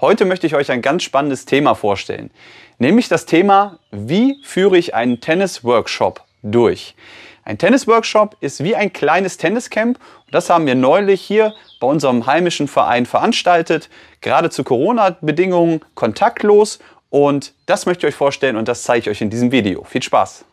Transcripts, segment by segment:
Heute möchte ich euch ein ganz spannendes Thema vorstellen, nämlich das Thema, wie führe ich einen Tennis-Workshop durch? Ein Tennis-Workshop ist wie ein kleines Tenniscamp. Das haben wir neulich hier bei unserem heimischen Verein veranstaltet, gerade zu Corona-Bedingungen, kontaktlos. Und das möchte ich euch vorstellen und das zeige ich euch in diesem Video. Viel Spaß!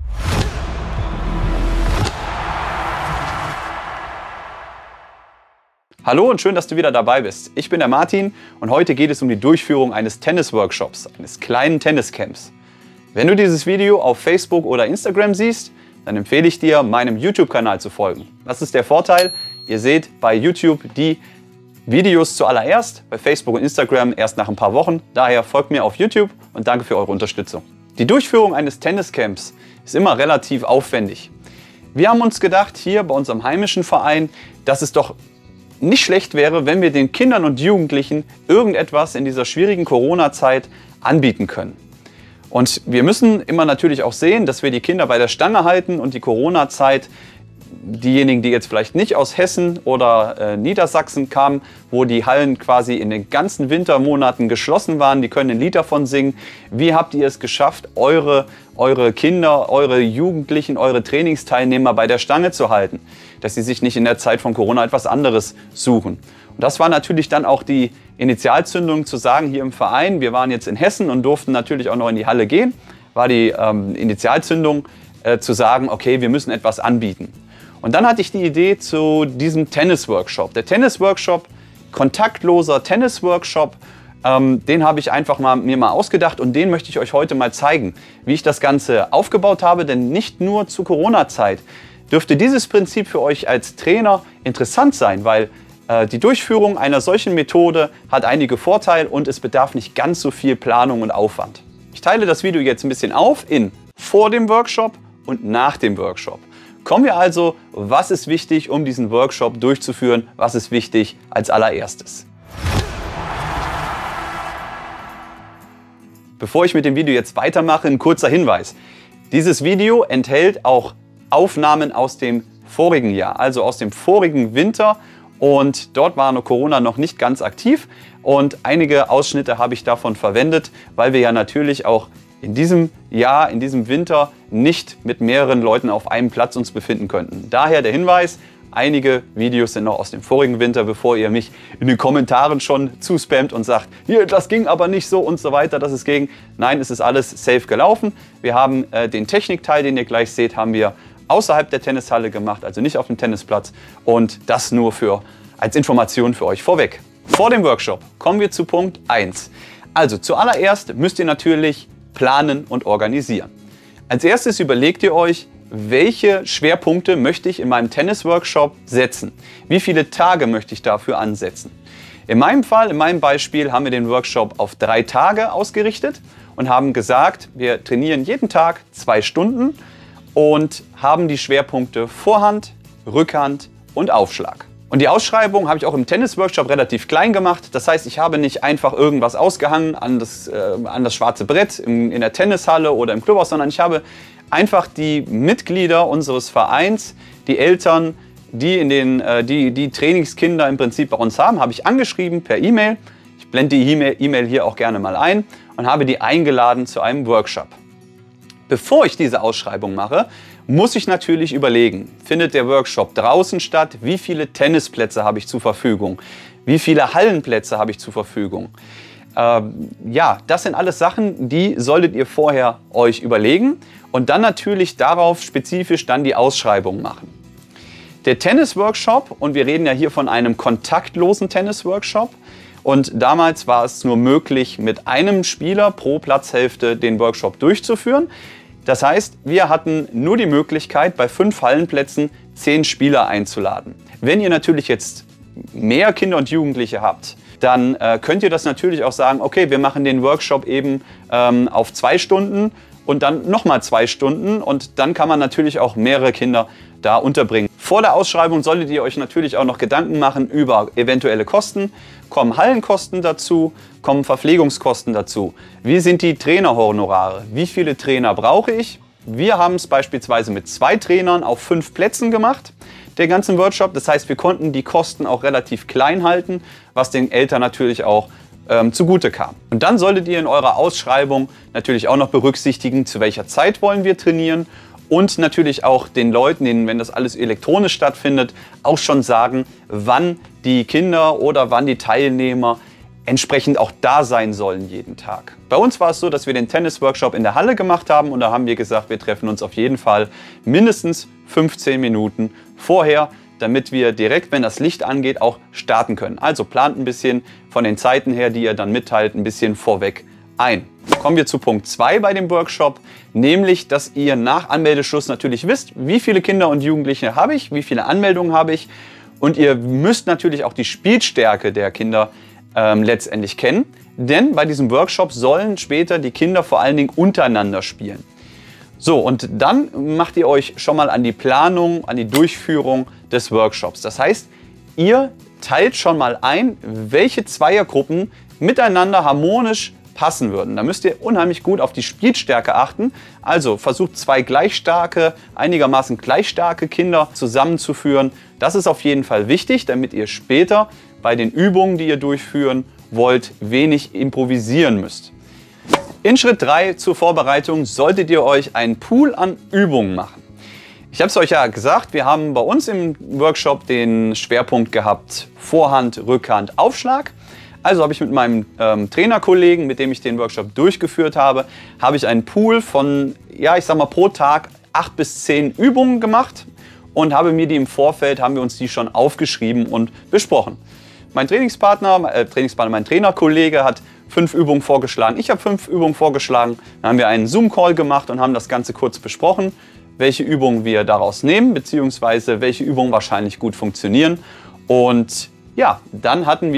Hallo und schön, dass du wieder dabei bist. Ich bin der Martin und heute geht es um die Durchführung eines Tennis-Workshops, eines kleinen Tenniscamps. Wenn du dieses Video auf Facebook oder Instagram siehst, dann empfehle ich dir, meinem YouTube-Kanal zu folgen. Was ist der Vorteil? Ihr seht bei YouTube die Videos zuallererst, bei Facebook und Instagram erst nach ein paar Wochen. Daher folgt mir auf YouTube und danke für eure Unterstützung. Die Durchführung eines Tenniscamps ist immer relativ aufwendig. Wir haben uns gedacht, hier bei unserem heimischen Verein, dass es doch nicht schlecht wäre, wenn wir den Kindern und Jugendlichen irgendetwas in dieser schwierigen Corona-Zeit anbieten können. Und wir müssen immer natürlich auch sehen, dass wir die Kinder bei der Stange halten und die Corona-Zeit, diejenigen, die jetzt vielleicht nicht aus Hessen oder Niedersachsen kamen, wo die Hallen quasi in den ganzen Wintermonaten geschlossen waren, die können ein Lied davon singen. Wie habt ihr es geschafft, eure Kinder, eure Jugendlichen, eure Trainingsteilnehmer bei der Stange zu halten, dass sie sich nicht in der Zeit von Corona etwas anderes suchen? Und das war natürlich dann auch die Initialzündung zu sagen, hier im Verein, wir waren jetzt in Hessen und durften natürlich auch noch in die Halle gehen, war die Initialzündung zu sagen, okay, wir müssen etwas anbieten. Und dann hatte ich die Idee zu diesem Tennis-Workshop. Der Tennis-Workshop, kontaktloser Tennis-Workshop, den habe ich einfach mir mal ausgedacht und den möchte ich euch heute mal zeigen, wie ich das Ganze aufgebaut habe. Denn nicht nur zur Corona-Zeit dürfte dieses Prinzip für euch als Trainer interessant sein, weil die Durchführung einer solchen Methode hat einige Vorteile und es bedarf nicht ganz so viel Planung und Aufwand. Ich teile das Video jetzt ein bisschen auf in vor dem Workshop und nach dem Workshop. Kommen wir also, was ist wichtig, um diesen Workshop durchzuführen? Was ist wichtig als allererstes? Bevor ich mit dem Video jetzt weitermache, ein kurzer Hinweis. Dieses Video enthält auch Aufnahmen aus dem vorigen Jahr, also aus dem vorigen Winter. Und dort war Corona noch nicht ganz aktiv. Und einige Ausschnitte habe ich davon verwendet, weil wir ja natürlich auch in diesem Jahr, in diesem Winter nicht mit mehreren Leuten auf einem Platz uns befinden könnten. Daher der Hinweis, einige Videos sind noch aus dem vorigen Winter, bevor ihr mich in den Kommentaren schon zuspammt und sagt, hier, das ging aber nicht so und so weiter, das ist gegen. Nein, es ist alles safe gelaufen. Wir haben den Technikteil, den ihr gleich seht, haben wir außerhalb der Tennishalle gemacht, also nicht auf dem Tennisplatz. Und das nur als Information für euch vorweg. Vor dem Workshop kommen wir zu Punkt 1. Also zuallererst müsst ihr natürlich planen und organisieren. Als erstes überlegt ihr euch, welche Schwerpunkte möchte ich in meinem Tennis-Workshop setzen? Wie viele Tage möchte ich dafür ansetzen? In meinem Fall, in meinem Beispiel, haben wir den Workshop auf 3 Tage ausgerichtet und haben gesagt, wir trainieren jeden Tag 2 Stunden und haben die Schwerpunkte Vorhand, Rückhand und Aufschlag. Und die Ausschreibung habe ich auch im Tennis-Workshop relativ klein gemacht. Das heißt, ich habe nicht einfach irgendwas ausgehangen an das schwarze Brett in der Tennishalle oder im Clubhaus, sondern ich habe einfach die Mitglieder unseres Vereins, die Eltern, die Trainingskinder im Prinzip bei uns haben, habe ich angeschrieben per E-Mail. Ich blende die E-Mail hier auch gerne mal ein und habe die eingeladen zu einem Workshop. Bevor ich diese Ausschreibung mache, muss ich natürlich überlegen, findet der Workshop draußen statt? Wie viele Tennisplätze habe ich zur Verfügung? Wie viele Hallenplätze habe ich zur Verfügung? Ja, das sind alles Sachen, die solltet ihr vorher euch überlegen und dann natürlich darauf spezifisch dann die Ausschreibung machen. Der Tennis-Workshop, und wir reden ja hier von einem kontaktlosen Tennis-Workshop, und damals war es nur möglich, mit einem Spieler pro Platzhälfte den Workshop durchzuführen. Das heißt, wir hatten nur die Möglichkeit, bei 5 Hallenplätzen 10 Spieler einzuladen. Wenn ihr natürlich jetzt mehr Kinder und Jugendliche habt, dann könnt ihr das natürlich auch sagen, okay, wir machen den Workshop eben auf 2 Stunden und dann nochmal 2 Stunden und dann kann man natürlich auch mehrere Kinder da unterbringen. Vor der Ausschreibung solltet ihr euch natürlich auch noch Gedanken machen über eventuelle Kosten. Kommen Hallenkosten dazu, kommen Verpflegungskosten dazu. Wie sind die Trainerhonorare? Wie viele Trainer brauche ich? Wir haben es beispielsweise mit 2 Trainern auf 5 Plätzen gemacht, der ganzen Workshop. Das heißt, wir konnten die Kosten auch relativ klein halten, was den Eltern natürlich auch zugute kam. Und dann solltet ihr in eurer Ausschreibung natürlich auch noch berücksichtigen, zu welcher Zeit wollen wir trainieren und natürlich auch den Leuten, wenn das alles elektronisch stattfindet, auch schon sagen, wann die Kinder oder wann die Teilnehmer entsprechend auch da sein sollen jeden Tag. Bei uns war es so, dass wir den Tennis-Workshop in der Halle gemacht haben und da haben wir gesagt, wir treffen uns auf jeden Fall mindestens 15 Minuten vorher, damit wir direkt, wenn das Licht angeht, auch starten können. Also plant ein bisschen von den Zeiten her, die ihr dann mitteilt, ein bisschen vorweg ein. Kommen wir zu Punkt 2 bei dem Workshop, nämlich, dass ihr nach Anmeldeschluss natürlich wisst, wie viele Kinder und Jugendliche habe ich, wie viele Anmeldungen habe ich und ihr müsst natürlich auch die Spielstärke der Kinder letztendlich kennen, denn bei diesem Workshop sollen später die Kinder vor allen Dingen untereinander spielen. So, und dann macht ihr euch schon mal an die Planung, an die Durchführung des Workshops. Das heißt, ihr teilt schon mal ein, welche Zweiergruppen miteinander harmonisch passen würden. Da müsst ihr unheimlich gut auf die Spielstärke achten. Also versucht 2 einigermaßen gleich starke Kinder zusammenzuführen. Das ist auf jeden Fall wichtig, damit ihr später bei den Übungen, die ihr durchführen wollt, wenig improvisieren müsst. In Schritt 3 zur Vorbereitung solltet ihr euch einen Pool an Übungen machen. Ich habe es euch ja gesagt, wir haben bei uns im Workshop den Schwerpunkt gehabt Vorhand, Rückhand, Aufschlag. Also habe ich mit meinem Trainerkollegen, mit dem ich den Workshop durchgeführt habe ich einen Pool von, ja, ich sag mal pro Tag 8 bis 10 Übungen gemacht und habe mir die im Vorfeld, haben wir uns die schon aufgeschrieben und besprochen. Mein mein Trainerkollege hat 5 Übungen vorgeschlagen. Ich habe 5 Übungen vorgeschlagen. Dann haben wir einen Zoom-Call gemacht und haben das Ganze kurz besprochen, welche Übungen wir daraus nehmen, beziehungsweise welche Übungen wahrscheinlich gut funktionieren. Und ja, dann waren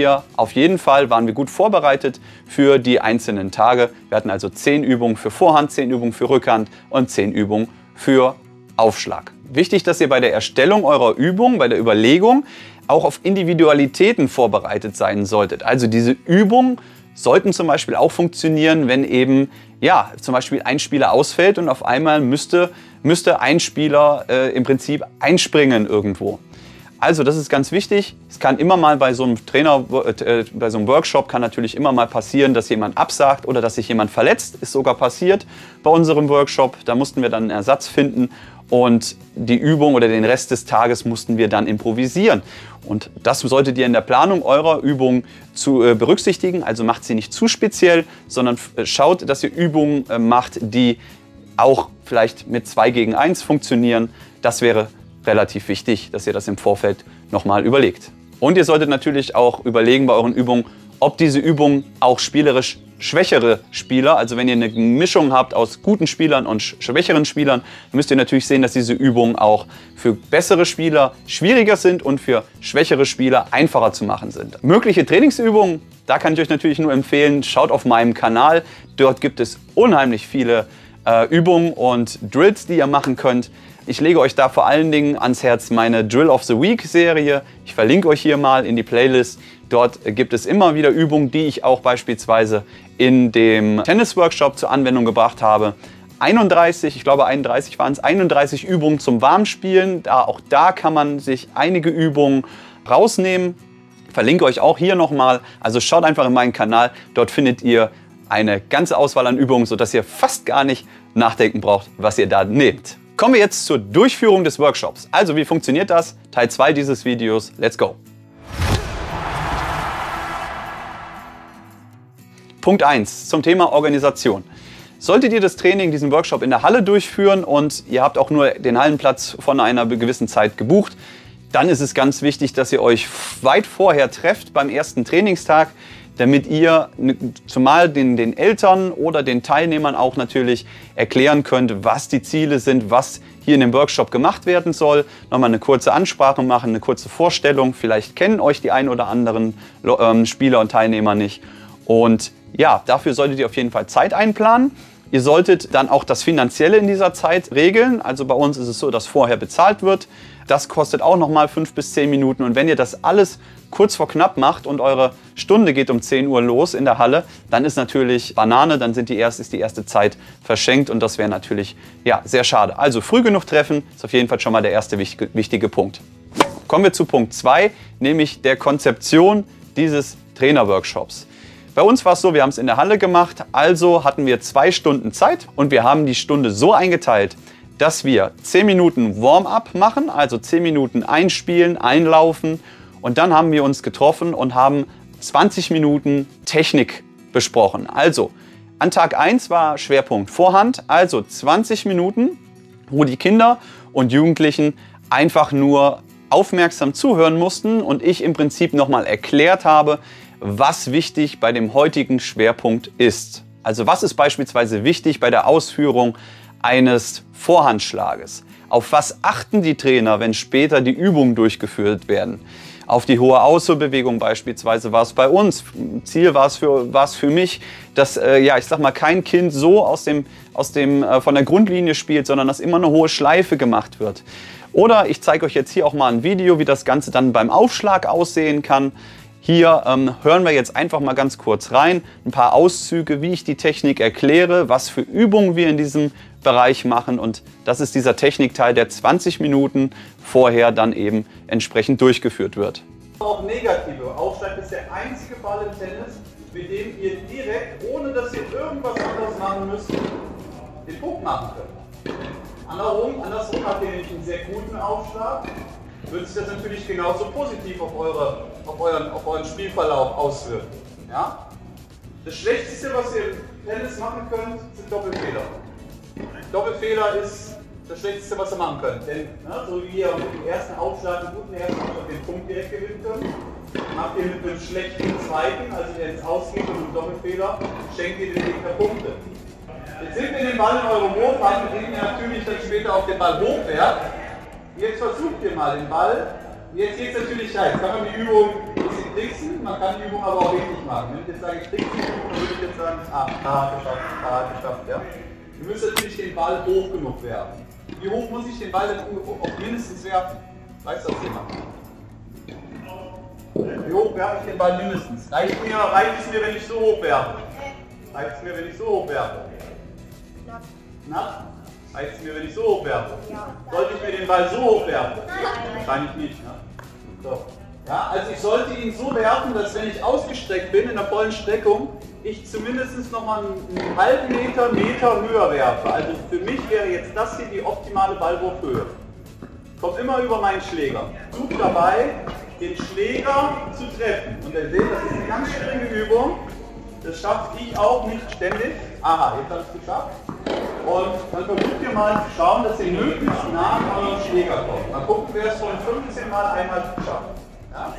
wir gut vorbereitet für die einzelnen Tage. Wir hatten also 10 Übungen für Vorhand, 10 Übungen für Rückhand und 10 Übungen für Aufschlag. Wichtig, dass ihr bei der Erstellung eurer Übung, bei der Überlegung, auch auf Individualitäten vorbereitet sein solltet. Also diese Übungen sollten zum Beispiel auch funktionieren, wenn eben zum Beispiel ein Spieler ausfällt und auf einmal müsste ein Spieler im Prinzip einspringen irgendwo. Also das ist ganz wichtig. Es kann immer mal bei so einem bei so einem Workshop kann natürlich immer mal passieren, dass jemand absagt oder dass sich jemand verletzt. Ist sogar passiert bei unserem Workshop. Da mussten wir dann einen Ersatz finden und die Übung oder den Rest des Tages mussten wir dann improvisieren. Und das solltet ihr in der Planung eurer Übung berücksichtigen. Also macht sie nicht zu speziell, sondern schaut, dass ihr Übungen macht, die auch vielleicht mit 2 gegen 1 funktionieren. Das wäre relativ wichtig, dass ihr das im Vorfeld nochmal überlegt. Und ihr solltet natürlich auch überlegen bei euren Übungen, ob diese Übungen auch spielerisch schwächere Spieler, also wenn ihr eine Mischung habt aus guten Spielern und schwächeren Spielern, müsst ihr natürlich sehen, dass diese Übungen auch für bessere Spieler schwieriger sind und für schwächere Spieler einfacher zu machen sind. Mögliche Trainingsübungen, da kann ich euch natürlich nur empfehlen, schaut auf meinem Kanal. Dort gibt es unheimlich viele Übungen und Drills, die ihr machen könnt. Ich lege euch da vor allen Dingen ans Herz meine Drill of the Week Serie. Ich verlinke euch hier mal in die Playlist. Dort gibt es immer wieder Übungen, die ich auch beispielsweise in dem Tennis-Workshop zur Anwendung gebracht habe. 31 waren es, 31 Übungen zum Warmspielen. Auch da kann man sich einige Übungen rausnehmen. Ich verlinke euch auch hier nochmal. Also schaut einfach in meinen Kanal. Dort findet ihr eine ganze Auswahl an Übungen, sodass ihr fast gar nicht nachdenken braucht, was ihr da nehmt. Kommen wir jetzt zur Durchführung des Workshops. Also wie funktioniert das? Teil 2 dieses Videos. Let's go! Punkt 1 zum Thema Organisation. Solltet ihr das Training, diesen Workshop in der Halle durchführen und ihr habt auch nur den Hallenplatz von einer gewissen Zeit gebucht, dann ist es ganz wichtig, dass ihr euch weit vorher trefft beim ersten Trainingstag, damit ihr zumal den Eltern oder den Teilnehmern auch natürlich erklären könnt, was die Ziele sind, was hier in dem Workshop gemacht werden soll. Nochmal eine kurze Ansprache machen, eine kurze Vorstellung. Vielleicht kennen euch die ein oder anderen Spieler und Teilnehmer nicht. Und ja, dafür solltet ihr auf jeden Fall Zeit einplanen. Ihr solltet dann auch das Finanzielle in dieser Zeit regeln. Also bei uns ist es so, dass vorher bezahlt wird. Das kostet auch nochmal 5 bis 10 Minuten. Und wenn ihr das alles kurz vor knapp macht und eure Stunde geht um 10 Uhr los in der Halle, dann ist natürlich Banane, dann ist die erste Zeit verschenkt und das wäre natürlich sehr schade. Also früh genug treffen ist auf jeden Fall schon mal der erste wichtige Punkt. Kommen wir zu Punkt 2, nämlich der Konzeption dieses Trainerworkshops. Bei uns war es so, wir haben es in der Halle gemacht, also hatten wir 2 Stunden Zeit und wir haben die Stunde so eingeteilt, dass wir 10 Minuten Warm-up machen, also 10 Minuten einspielen, einlaufen und dann haben wir uns getroffen und haben 20 Minuten Technik besprochen. Also an Tag 1 war Schwerpunkt Vorhand, also 20 Minuten, wo die Kinder und Jugendlichen einfach nur aufmerksam zuhören mussten und ich im Prinzip nochmal erklärt habe, was wichtig bei dem heutigen Schwerpunkt ist. Also was ist beispielsweise wichtig bei der Ausführung eines Vorhandschlages? Auf was achten die Trainer, wenn später die Übungen durchgeführt werden? Auf die hohe Ausholbewegung beispielsweise war es bei uns. Ziel war es für mich, dass ich sag mal, kein Kind so von der Grundlinie spielt, sondern dass immer eine hohe Schleife gemacht wird. Oder ich zeige euch jetzt hier auch mal ein Video, wie das Ganze dann beim Aufschlag aussehen kann. Hier hören wir jetzt einfach mal ganz kurz rein, ein paar Auszüge, wie ich die Technik erkläre, was für Übungen wir in diesem Bereich machen und das ist dieser Technikteil, der 20 Minuten vorher dann eben entsprechend durchgeführt wird. Auch negative. Aufschlag ist der einzige Ball im Tennis, mit dem ihr direkt, ohne dass ihr irgendwas anderes machen müsst, den Punkt machen könnt. Andersrum habt ihr nämlich einen sehr guten Aufschlag, wird sich das natürlich genauso positiv auf euren Spielverlauf auswirken. Ja? Das Schlechteste, was ihr im Tennis machen könnt, sind Doppelfehler. Doppelfehler ist das Schlechteste, was ihr machen könnt. Denn so wie ihr mit dem ersten Aufschlag, einen guten ersten Aufschlag den Punkt direkt gewinnen könnt, macht ihr mit einem schlechten zweiten, also der ins Ausgeht und einem Doppelfehler, schenkt ihr den Gegner Punkte. Jetzt sind wir den Ball in eurem Wurfhand, mit dem ihr natürlich dann später auf den Ball hochwehrt. Jetzt versucht ihr mal den Ball. Jetzt geht es natürlich rein. Jetzt kann man die Übung ein bisschen tricksen, man kann die Übung aber auch richtig machen. Wenn ich jetzt sage, ich trickse die Übung, dann würde ich jetzt sagen, geschafft, ja. Ihr müsst natürlich den Ball hoch genug werfen. Wie hoch muss ich den Ball denn auf mindestens werfen? Weißt du das Thema? Wie hoch werfe ich den Ball mindestens? Reicht es mir, wenn ich so hoch werfe? Reicht es mir, wenn ich so hoch werfe? Knapp? Reicht es mir, wenn ich so hoch werfe? Sollte ich mir den Ball so hoch werfen? Wahrscheinlich nicht. Ne? So. Ja, also ich sollte ihn so werfen, dass wenn ich ausgestreckt bin in der vollen Streckung, ich zumindest noch mal einen halben Meter höher werfe. Also für mich wäre jetzt das hier die optimale Ballwurfhöhe. Kommt immer über meinen Schläger. Sucht dabei, den Schläger zu treffen. Und ihr seht, das ist eine ganz schwierige Übung. Das schaffe ich auch nicht ständig. Aha, jetzt habe ich es geschafft. Und dann versucht ihr mal zu schauen, dass ihr möglichst nah an euren Schläger kommt. Mal gucken, wer es von 15 Mal einmal schafft. Ja?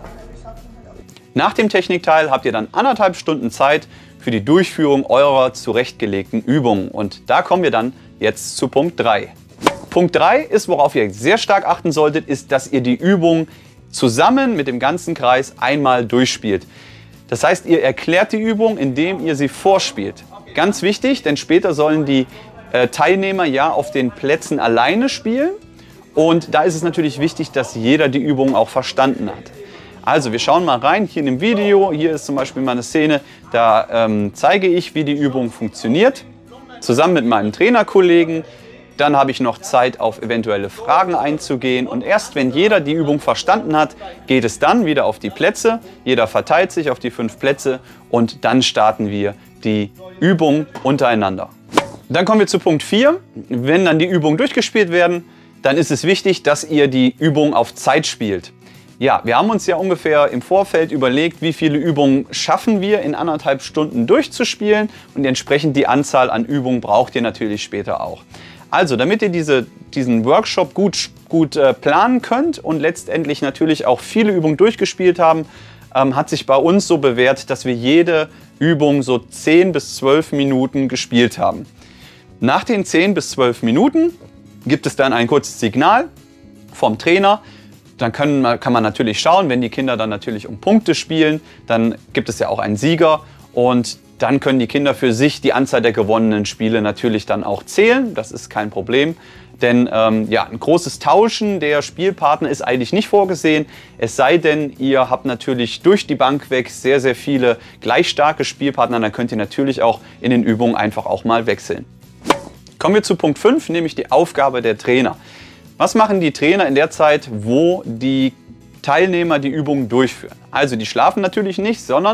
Nach dem Technikteil habt ihr dann 1,5 Stunden Zeit für die Durchführung eurer zurechtgelegten Übungen. Und da kommen wir dann jetzt zu Punkt 3. Punkt 3 ist, worauf ihr sehr stark achten solltet, ist, dass ihr die Übung zusammen mit dem ganzen Kreis einmal durchspielt. Das heißt, ihr erklärt die Übung, indem ihr sie vorspielt. Ganz wichtig, denn später sollen die Teilnehmer ja auf den Plätzen alleine spielen. Und da ist es natürlich wichtig, dass jeder die Übung auch verstanden hat. Also wir schauen mal rein, hier in dem Video, hier ist zum Beispiel mal eine Szene, da zeige ich, wie die Übung funktioniert, zusammen mit meinem Trainerkollegen. Dann habe ich noch Zeit, auf eventuelle Fragen einzugehen und erst wenn jeder die Übung verstanden hat, geht es dann wieder auf die Plätze. Jeder verteilt sich auf die 5 Plätze und dann starten wir die Übung untereinander. Dann kommen wir zu Punkt 4. Wenn dann die Übungen durchgespielt werden, dann ist es wichtig, dass ihr die Übung auf Zeit spielt. Ja, wir haben uns ja ungefähr im Vorfeld überlegt, wie viele Übungen schaffen wir in 1,5 Stunden durchzuspielen und entsprechend die Anzahl an Übungen braucht ihr natürlich später auch. Also, damit ihr diesen Workshop gut planen könnt und letztendlich natürlich auch viele Übungen durchgespielt haben, hat sich bei uns so bewährt, dass wir jede Übung so 10 bis 12 Minuten gespielt haben. Nach den 10 bis 12 Minuten gibt es dann ein kurzes Signal vom Trainer. Dann kann man natürlich schauen, wenn die Kinder dann natürlich um Punkte spielen, dann gibt es ja auch einen Sieger und dann können die Kinder für sich die Anzahl der gewonnenen Spiele natürlich dann auch zählen. Das ist kein Problem, denn ja, ein großes Tauschen der Spielpartner ist eigentlich nicht vorgesehen. Es sei denn, ihr habt natürlich durch die Bank weg sehr, sehr viele gleich starke Spielpartner. Dann könnt ihr natürlich auch in den Übungen einfach auch mal wechseln. Kommen wir zu Punkt 5, nämlich die Aufgabe der Trainer. Was machen die Trainer in der Zeit, wo die Teilnehmer die Übungen durchführen? Also die schlafen natürlich nicht, sondern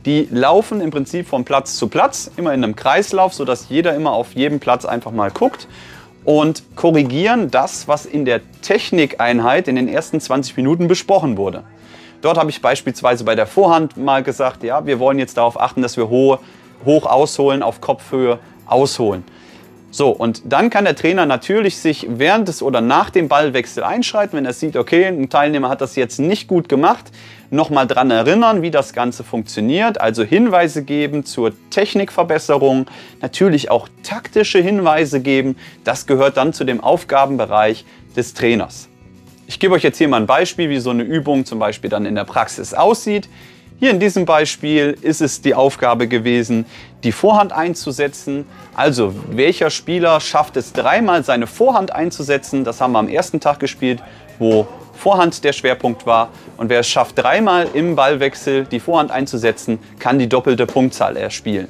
Die laufen im Prinzip von Platz zu Platz, immer in einem Kreislauf, sodass jeder immer auf jedem Platz einfach mal guckt und korrigieren das, was in der Technikeinheit in den ersten 20 Minuten besprochen wurde. Dort habe ich beispielsweise bei der Vorhand mal gesagt, ja, wir wollen jetzt darauf achten, dass wir hoch ausholen, auf Kopfhöhe ausholen. So, und dann kann der Trainer natürlich sich während des oder nach dem Ballwechsel einschreiten, wenn er sieht, okay, ein Teilnehmer hat das jetzt nicht gut gemacht, nochmal dran erinnern, wie das Ganze funktioniert, also Hinweise geben zur Technikverbesserung, natürlich auch taktische Hinweise geben, das gehört dann zu dem Aufgabenbereich des Trainers. Ich gebe euch jetzt hier mal ein Beispiel, wie so eine Übung zum Beispiel dann in der Praxis aussieht. Hier in diesem Beispiel ist es die Aufgabe gewesen, die Vorhand einzusetzen. Also welcher Spieler schafft es dreimal seine Vorhand einzusetzen? Das haben wir am ersten Tag gespielt, wo Vorhand der Schwerpunkt war. Und wer es schafft, dreimal im Ballwechsel die Vorhand einzusetzen, kann die doppelte Punktzahl erspielen.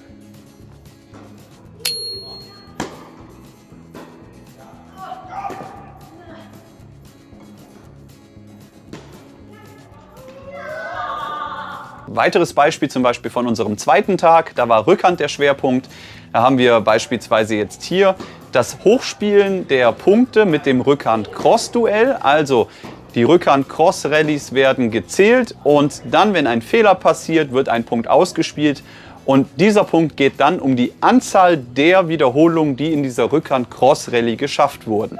Weiteres Beispiel zum Beispiel von unserem zweiten Tag, da war Rückhand der Schwerpunkt. Da haben wir beispielsweise jetzt hier das Hochspielen der Punkte mit dem Rückhand-Cross-Duell. Also die Rückhand-Cross-Rallies werden gezählt und dann, wenn ein Fehler passiert, wird ein Punkt ausgespielt. Und dieser Punkt geht dann um die Anzahl der Wiederholungen, die in dieser Rückhand-Cross-Rallye geschafft wurden.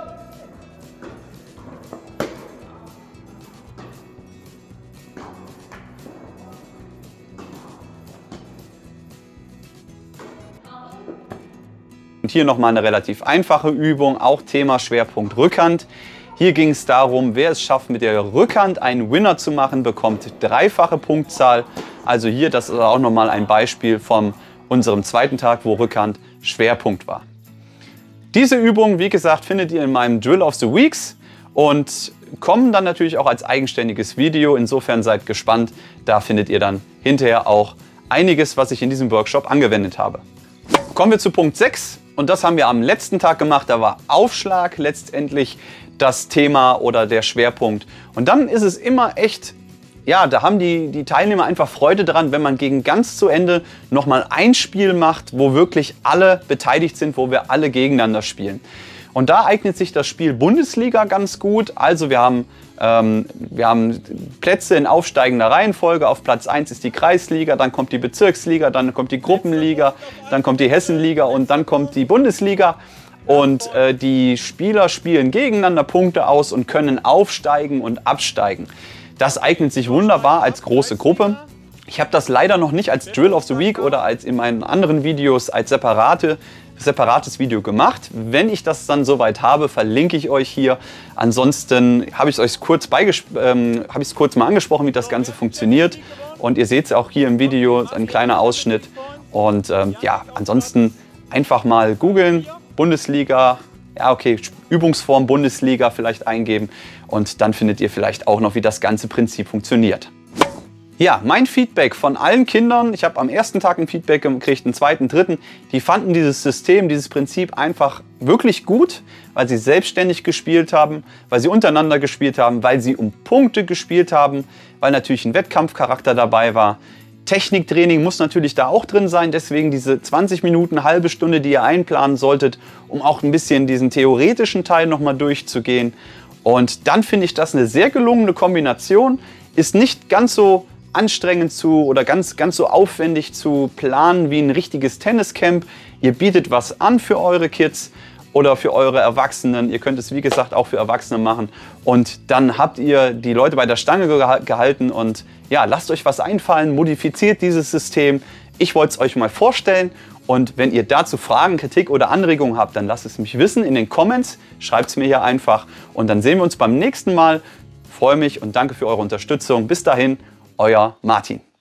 Und hier nochmal eine relativ einfache Übung, auch Thema Schwerpunkt Rückhand. Hier ging es darum, wer es schafft, mit der Rückhand einen Winner zu machen, bekommt dreifache Punktzahl. Also hier, das ist auch nochmal ein Beispiel von unserem zweiten Tag, wo Rückhand Schwerpunkt war. Diese Übung, wie gesagt, findet ihr in meinem Drill of the Weeks und kommen dann natürlich auch als eigenständiges Video. Insofern seid gespannt, da findet ihr dann hinterher auch einiges, was ich in diesem Workshop angewendet habe. Kommen wir zu Punkt 6. Und das haben wir am letzten Tag gemacht, da war Aufschlag letztendlich das Thema oder der Schwerpunkt. Und dann ist es immer echt, ja, da haben die Teilnehmer einfach Freude dran, wenn man gegen ganz zu Ende nochmal ein Spiel macht, wo wirklich alle beteiligt sind, wo wir alle gegeneinander spielen. Und da eignet sich das Spiel Bundesliga ganz gut. Also wir haben Plätze in aufsteigender Reihenfolge. Auf Platz 1 ist die Kreisliga, dann kommt die Bezirksliga, dann kommt die Gruppenliga, dann kommt die Hessenliga und dann kommt die Bundesliga. Und die Spieler spielen gegeneinander Punkte aus und können aufsteigen und absteigen. Das eignet sich wunderbar als große Gruppe. Ich habe das leider noch nicht als Drill of the Week oder als in meinen anderen Videos als separates Video gemacht. Wenn ich das dann soweit habe, verlinke ich euch hier. Ansonsten habe ich es euch kurz mal angesprochen, wie das Ganze funktioniert. Und ihr seht es auch hier im Video, ein kleiner Ausschnitt. Und ja, ansonsten einfach mal googeln, Bundesliga, ja okay, Übungsform Bundesliga vielleicht eingeben. Und dann findet ihr vielleicht auch noch, wie das ganze Prinzip funktioniert. Ja, mein Feedback von allen Kindern, ich habe am ersten Tag ein Feedback gekriegt, am zweiten, dritten, die fanden dieses System, dieses Prinzip einfach wirklich gut, weil sie selbstständig gespielt haben, weil sie untereinander gespielt haben, weil sie um Punkte gespielt haben, weil natürlich ein Wettkampfcharakter dabei war. Techniktraining muss natürlich da auch drin sein, deswegen diese 20 Minuten, halbe Stunde, die ihr einplanen solltet, um auch ein bisschen diesen theoretischen Teil nochmal durchzugehen. Und dann finde ich das eine sehr gelungene Kombination, ist nicht ganz so anstrengend oder ganz so aufwendig zu planen wie ein richtiges Tenniscamp. Ihr bietet was an für eure Kids oder für eure Erwachsenen. Ihr könnt es wie gesagt auch für Erwachsene machen und dann habt ihr die Leute bei der Stange gehalten und ja, lasst euch was einfallen, modifiziert dieses System. Ich wollte es euch mal vorstellen und wenn ihr dazu Fragen, Kritik oder Anregungen habt, dann lasst es mich wissen in den Comments, schreibt es mir hier einfach und dann sehen wir uns beim nächsten Mal. Ich freue mich und danke für eure Unterstützung. Bis dahin. Euer Martin.